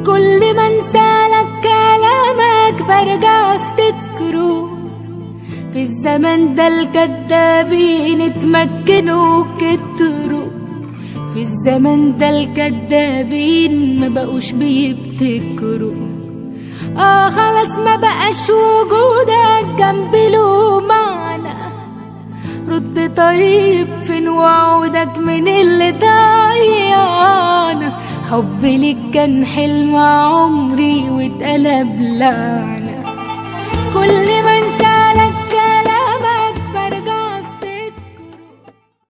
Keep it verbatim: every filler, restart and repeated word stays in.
كل ما انسالك كلامك برجع افتكره. في الزمن ده الكدابين اتمكنوا كتروا، في الزمن ده الكدابين ما بقوش بيبتكروا. اه خلاص ما بقاش وجودك جنبي له معنى. رد طيب فين وعودك من اللي ضيعنا؟ حبي ليك كان حلم عمري واتقلب لعنة. كل ما انسى